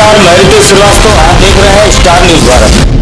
नमस्कार, मैं रितेश श्रीवास्तव। आप देख रहे हैं स्टार न्यूज भारत।